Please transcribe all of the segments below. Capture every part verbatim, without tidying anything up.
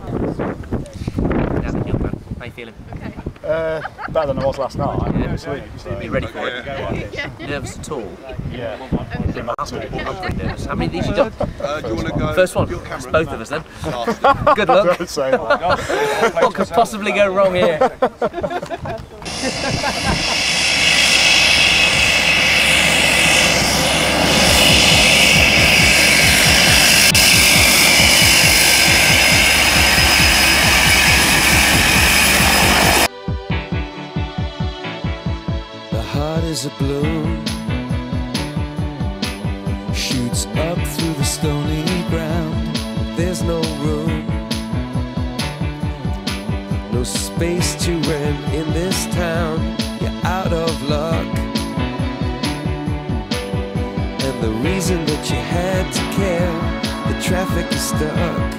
Yeah, young man. How you feeling? Okay. Uh, better than I was last night. I didn't Yeah. sleep. So. Are you ready for it? Yeah. Nervous at all? Yeah. I'm pretty nervous. How many of these you done? Uh, do you want to go? First one. Your That's camera. both of us then. Good luck. Don't say that. What could possibly go wrong here? Heart is a balloon, shoots up through the stony ground. There's no room, no space to rent in this town. You're out of luck, and the reason that you had to care, the traffic is stuck,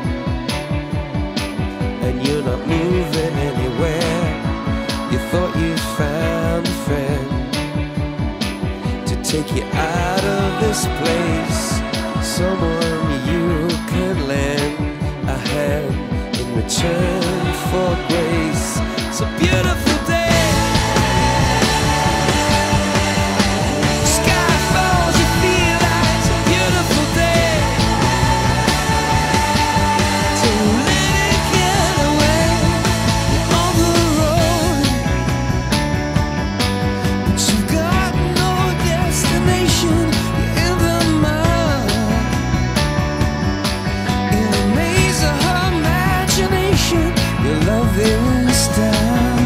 and you're not moving anywhere. You thought you found a friend to take you out of this place, someone you could lend a hand in return for grace. It's a beautiful day. Sky falls, you feel like it's a beautiful day. So let it get away on the road. You've got no destination, you're in the mud, in a maze of her imagination. Your love is down,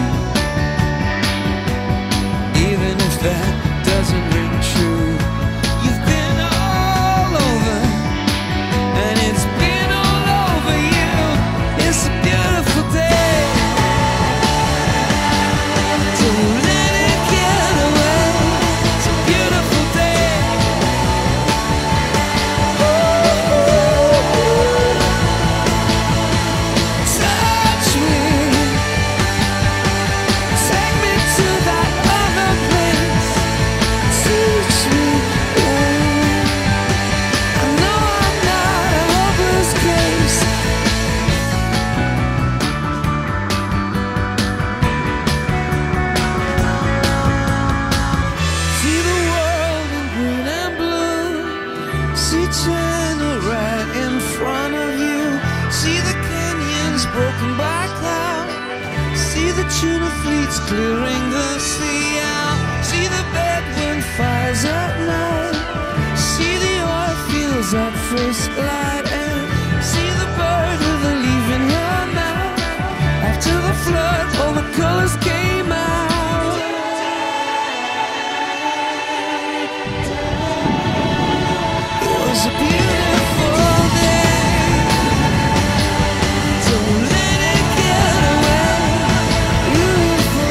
even if that doesn't ring true. You've been all over, and it's been all over you. It's a beautiful day. Don't let it get away. It's a beautiful day. Touch me, take me to that other place. Teach me, I know I'm not a hopeless case. See the world in green and blue. See China right in front of you. See the canyons broken by cloud. See the tuna fleets clearing the sea out. See the bedroom fires at night. See the oil fields at first light. And see the bird with a leaf in her mouth. After the flood, all the colors came out. It was a beautiful day. Don't let it get away. Beautiful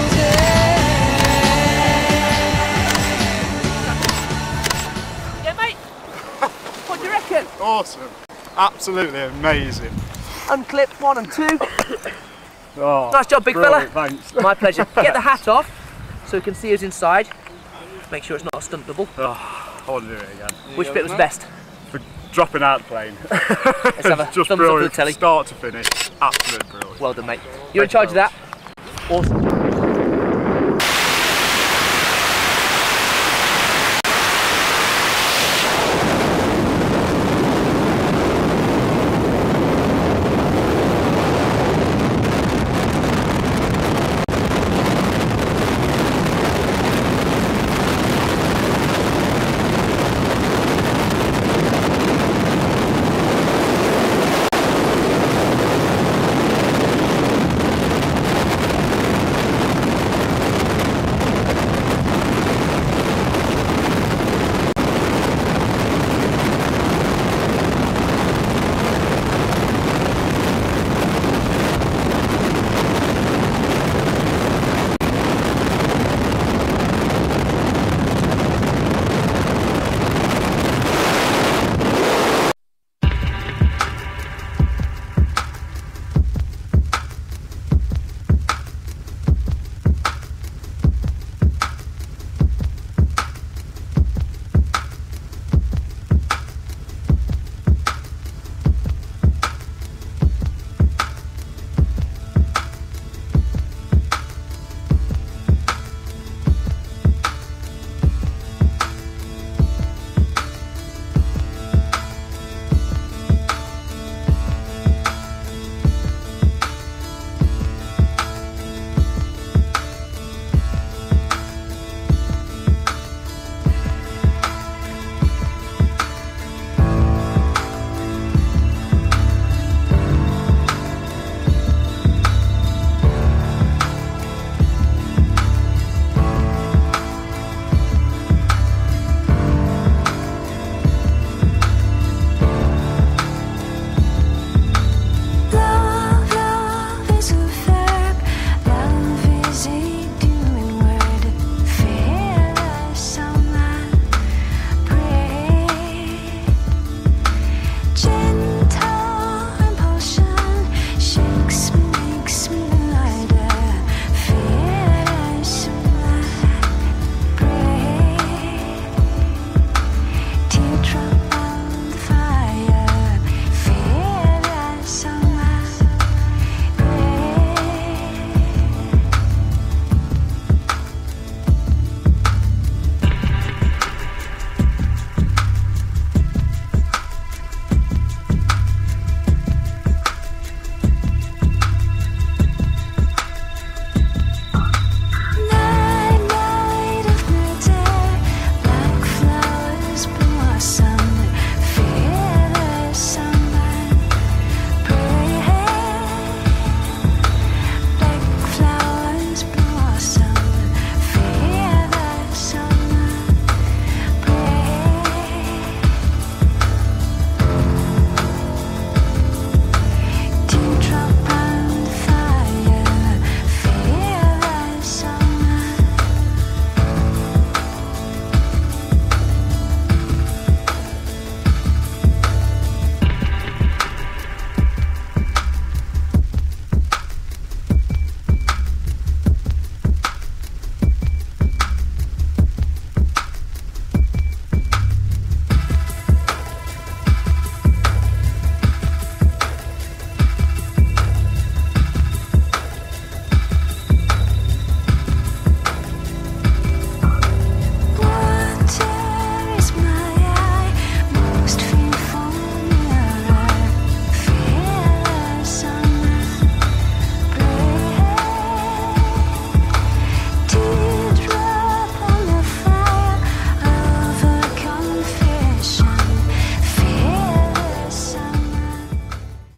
day. Yeah, mate. What do you reckon? Awesome. Absolutely amazing. Unclip one and two. Oh, Nice job, big fella. brilliant, Thanks. My pleasure. Get the hat off so we can see who's inside. Make sure it's not a stunt double. Oh, I want to do it again. Which bit was best? For dropping out the plane. Let's have a Just thumbs up for the brilliant. telly. Start to finish. Absolutely brilliant. Well done, mate. You're in charge of that. Awesome.